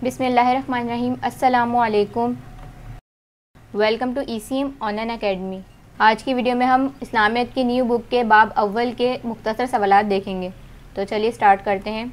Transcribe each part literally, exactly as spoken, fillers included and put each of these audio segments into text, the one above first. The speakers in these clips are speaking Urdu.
بسم اللہ الرحمن الرحیم۔ السلام علیکم، welcome to E C M online academy. آج کی ویڈیو میں ہم اسلامیت کی نیو بک کے باب اول کے مختصر سوالات دیکھیں گے، تو چلیے سٹارٹ کرتے ہیں۔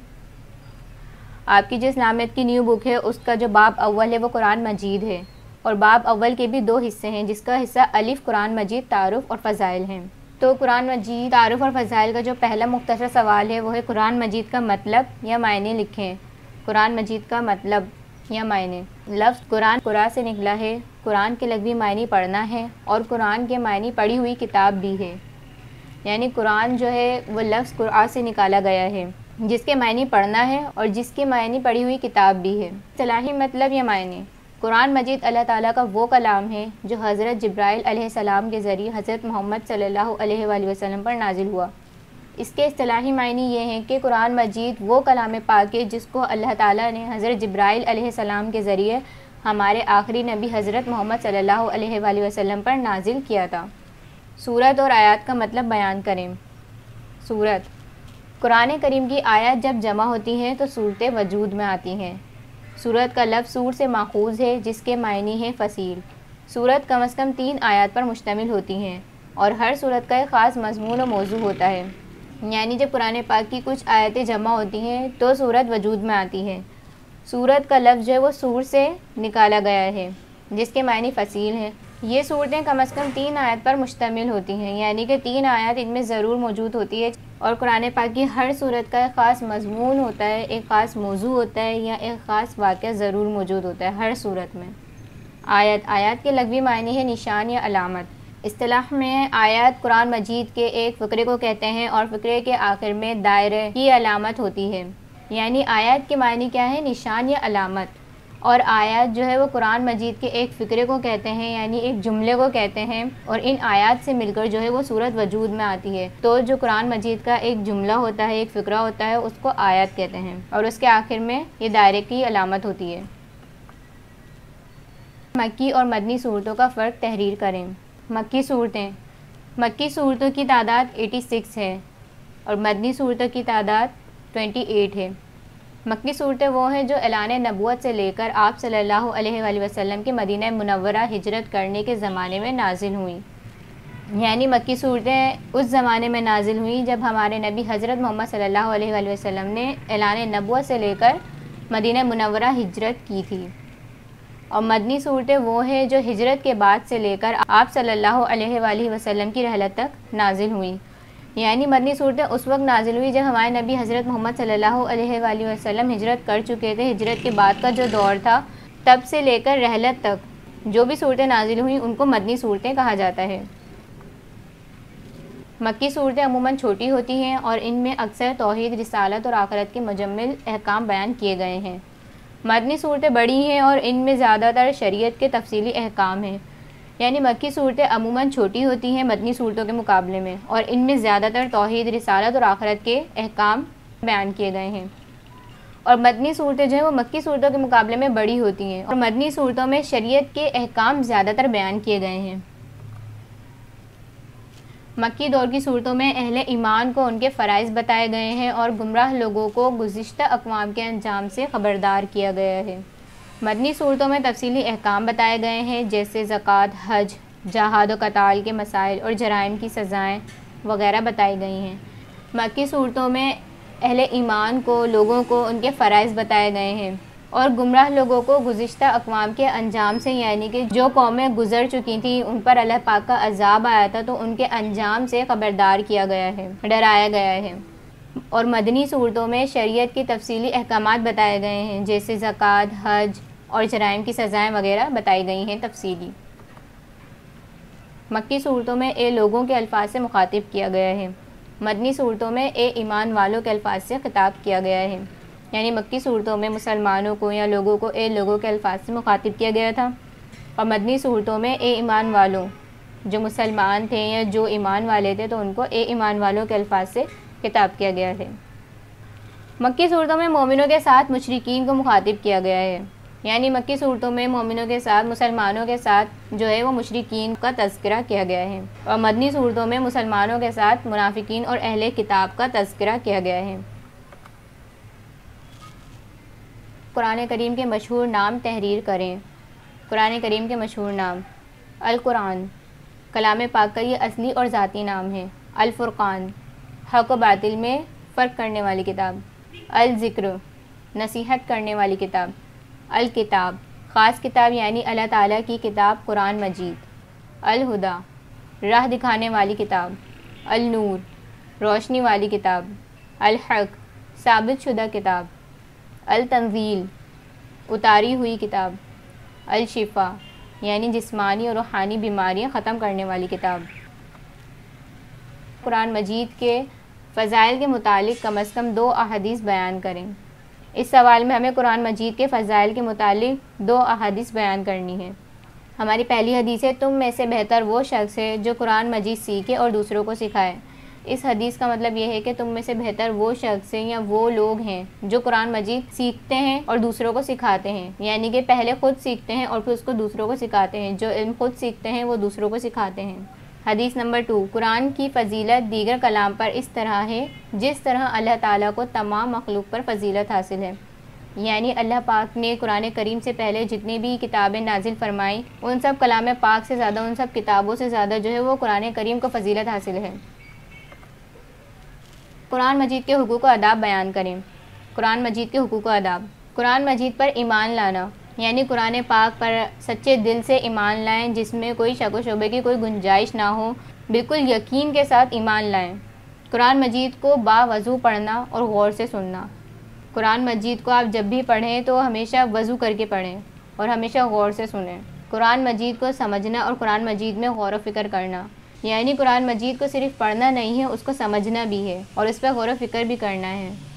آپ کی جو اسلامیت کی نیو بک ہے اس کا جو باب اول ہے وہ قرآن مجید ہے، اور باب اول کے بھی دو حصے ہیں، جس کا حصہ الف قرآن مجید تعارف اور فضائل ہیں۔ تو قرآن مجید تعارف اور فضائل کا جو پہلا مختصر سوال ہے وہ ہے قرآن مجید کا مطلب یا معنی لکھیں۔ قرآن مجید کا مطلب یا معنی۔ لفظ قرآن قرآن سے نکلا ہے، قرآن کے لغوی معنی پڑھنا ہے، اور قرآن کے معنی پڑھی ہوئی کتاب بھی ہے، یعنی قرآن جو ہے وہ لفظ قرآن سے نکالا گیا ہے جس کے معنی پڑھنا ہے اور جس کے معنی پڑھی ہوئی کتاب بھی ہے۔ اصطلاحی مطلب یا معنی۔ قرآن مجید اللہ تعالیٰ کا وہ کلام ہے جو حضرت جبرائیل علیہ السلام کے ذریعے حضرت محمد صلی اللہ علیہ وآلہ وسلم پر نازل ہوا۔ اس کے اصطلاحی معنی یہ ہیں کہ قرآن مجید وہ کلام پاک ہے جس کو اللہ تعالیٰ نے حضرت جبرائیل علیہ السلام کے ذریعے ہمارے آخری نبی حضرت محمد صلی اللہ علیہ وآلہ وسلم پر نازل کیا تھا۔ سورت اور آیات کا مطلب بیان کریں۔ سورت۔ قرآن کریم کی آیات جب جمع ہوتی ہیں تو صورتیں وجود میں آتی ہیں۔ سورت کا لفظ سور سے ماخوذ ہے جس کے معنی ہے فصیل۔ سورت کم از کم تین آیات پر مشتمل ہوتی ہیں، اور ہر سورت کا ایک خاص مضمون و موضوع ہوتا ہے، یعنی جب قرآن پاک کی کچھ آیتیں جمع ہوتی ہیں تو سورت وجود میں آتی ہے۔ سورت کا لفظ جو ہے وہ سور سے نکالا گیا ہے جس کے معنی فصیل ہیں۔ یہ صورتیں کم از کم تین آیت پر مشتمل ہوتی ہیں، یعنی کہ تین آیات ان میں ضرور موجود ہوتی ہے، اور قرآن پاک کی ہر سورت کا ایک خاص مضمون ہوتا ہے، ایک خاص موضوع ہوتا ہے، یا ایک خاص واقعہ ضرور موجود ہوتا ہے ہر سورت میں۔ آیت۔ آیات کے لغوی معنی ہے نشان یا علامت۔ اصطلاح میں آیات قرآن مجید کے ایک فقرے کو کہتے ہیں، اور فقرے کے آخر میں دائرے کی علامت ہوتی ہے، یعنی آیات کے معنی کیا ہے؟ نشان یا علامت۔ اور آیات جو ہے وہ قرآن مجید کے ایک فقرے کو کہتے ہیں، یعنی ایک جملے کو کہتے ہیں، اور ان آیات سے مل کر جو ہے وہ سورت وجود میں آتی ہے۔ تو جو قرآن مجید کا ایک جملہ ہوتا ہے، ایک فقرہ ہوتا ہے، اس کو آیات کہتے ہیں، اور اس کے آخر میں یہ دائرے کی علامت ہوتی ہے۔ مکی اور مدنی صورتوں کا فرق تحریر کریں۔ مکی صورتیں۔ مکی صورتوں کی تعداد چھیاسی ہے، اور مدنی صورتوں کی تعداد اٹھائیس ہے۔ مکی صورتیں وہ ہیں جو اعلان نبوت سے لے کر آپ صلی اللہ علیہ وآلہ وسلم کے مدینہ منورہ ہجرت کرنے کے زمانے میں نازل ہوئیں، یعنی مکی صورتیں اس زمانے میں نازل ہوئیں جب ہمارے نبی حضرت محمد صلی اللہ علیہ وآلہ وسلم نے اعلان نبوت سے لے کر مدینہ منورہ ہجرت کی تھی۔ اور مدنی صورتیں وہ ہیں جو ہجرت کے بعد سے لے کر آپ صلی اللہ علیہ وآلہ وسلم کی رحلت تک نازل ہوئیں، یعنی مدنی صورتیں اس وقت نازل ہوئی جب ہمارے نبی حضرت محمد صلی اللہ علیہ وآلہ وسلم ہجرت کر چکے تھے۔ ہجرت کے بعد کا جو دور تھا تب سے لے کر رحلت تک جو بھی صورتیں نازل ہوئیں ان کو مدنی صورتیں کہا جاتا ہے۔ مکی صورتیں عموماً چھوٹی ہوتی ہیں، اور ان میں اکثر توحید، رسالت اور آخرت کے مجمل احکام بیان کیے گئے ہیں۔ مدنی صورتیں بڑی ہیں اور ان میں زیادہ تر شریعت کے تفصیلی احکام ہیں، یعنی مکی صورتیں عموماً چھوٹی ہوتی ہیں مدنی صورتوں کے مقابلے میں، اور ان میں زیادہ تر توحید، رسالت اور آخرت کے احکام بیان کیے گئے ہیں۔ اور مدنی صورتیں جو ہیں وہ مکی صورتوں کے مقابلے میں بڑی ہوتی ہیں، اور مدنی صورتوں میں شریعت کے احکام زیادہ تر بیان کیے گئے ہیں۔ مکی دور کی صورتوں میں اہل ایمان کو ان کے فرائض بتائے گئے ہیں، اور گمراہ لوگوں کو گزشتہ اقوام کے انجام سے خبردار کیا گیا ہے۔ مدنی صورتوں میں تفصیلی احکام بتائے گئے ہیں، جیسے زکوٰۃ، حج، جہاد و قتال کے مسائل اور جرائم کی سزائیں وغیرہ بتائی گئی ہیں۔ مکی صورتوں میں اہل ایمان کو، لوگوں کو ان کے فرائض بتائے گئے ہیں، اور گمراہ لوگوں کو گزشتہ اقوام کے انجام سے، یعنی کہ جو قومیں گزر چکی تھیں ان پر اللہ پاک کا عذاب آیا تھا تو ان کے انجام سے خبردار کیا گیا ہے، ڈرایا گیا ہے۔ اور مدنی صورتوں میں شریعت کے تفصیلی احکامات بتائے گئے ہیں، جیسے زکوٰۃ، حج اور جرائم کی سزائیں وغیرہ بتائی گئی ہیں تفصیلی۔ مکی صورتوں میں اے لوگوں کے الفاظ سے مخاطب کیا گیا ہے، مدنی صورتوں میں اے ایمان والوں کے الفاظ سے خطاب کیا گیا ہے، یعنی مکی صورتوں میں مسلمانوں کو یا لوگوں کو اے لوگوں کے الفاظ سے مخاطب کیا گیا تھا، اور مدنی صورتوں میں اے ایمان والوں، جو مسلمان تھے یا جو ایمان والے تھے تو ان کو اے ایمان والوں کے الفاظ سے خطاب کیا گیا ہے۔ مکی صورتوں میں مومنوں کے ساتھ مشرکین کو مخاطب کیا گیا ہے، یعنی مکی صورتوں میں مومنوں کے ساتھ، مسلمانوں کے ساتھ جو ہے وہ مشرکین کا تذکرہ کیا گیا ہے، اور مدنی صورتوں میں مسلمانوں کے ساتھ منافقین اور اہل کتاب کا تذکرہ کیا گیا ہے۔ قرآن کریم کے مشہور نام تحریر کریں۔ قرآن کریم کے مشہور نام: القرآن کلام پاک کا یہ اصلی اور ذاتی نام ہے۔ الفرقان حق و باطل میں فرق کرنے والی کتاب۔ الذکر نصیحت کرنے والی کتاب۔ الکتاب خاص کتاب یعنی اللہ تعالیٰ کی کتاب قرآن مجید۔ الہدی راہ دکھانے والی کتاب۔ النور روشنی والی کتاب۔ الحق ثابت شدہ کتاب۔ التنزیل اتاری ہوئی کتاب۔ الشفا یعنی جسمانی اور روحانی بیماریاں ختم کرنے والی کتاب۔ قرآن مجید کے فضائل کے متعلق کم از کم دو احادیث بیان کریں۔ اس سوال میں ہمیں قرآن مجید کے فضائل کے متعلق دو احادیث بیان کرنی ہے۔ ہماری پہلی حدیث ہے: تم میں سے بہتر وہ شخص ہے جو قرآن مجید سیکھے اور دوسروں کو سکھائے۔ اس حدیث کا مطلب یہ ہے کہ تم میں سے بہتر وہ شخص ہیں یا وہ لوگ ہیں جو قرآن مجید سیکھتے ہیں اور دوسروں کو سکھاتے ہیں، یعنی کہ پہلے خود سیکھتے ہیں اور پھر اس کو دوسروں کو سکھاتے ہیں۔ جو علم خود سیکھتے ہیں وہ دوسروں کو سکھاتے ہیں۔ حدیث نمبر ٹو: قرآن کی فضیلت دیگر کلام پر اس طرح ہے جس طرح اللہ تعالیٰ کو تمام مخلوق پر فضیلت حاصل ہے، یعنی اللہ پاک نے قرآن کریم سے پہلے جتنی بھی کتابیں نازل فرمائیں ان سب کلام پاک سے زیادہ، ان سب کتابوں سے زیادہ جو ہے وہ قرآن کریم کو فضیلت حاصل ہے۔ قرآن مجید کے حقوق و آداب بیان کریں۔ قرآن مجید کے حقوق و آداب: قرآن مجید پر ایمان لانا، یعنی قرآن پاک پر سچے دل سے ایمان لائیں جس میں کوئی شک و شبہ کی کوئی گنجائش نہ ہو، بالکل یقین کے ساتھ ایمان لائیں۔ قرآن مجید کو باوضو پڑھنا اور غور سے سننا۔ قرآن مجید کو آپ جب بھی پڑھیں تو ہمیشہ وضو کر کے پڑھیں اور ہمیشہ غور سے سنیں۔ قرآن مجید کو سمجھنا اور قرآن مجید میں غور و فکر کرنا، یعنی قرآن مجید کو صرف پڑھنا نہیں ہے، اس کو سمجھنا بھی ہے اور اس پہ غور و فکر بھی کرنا ہے۔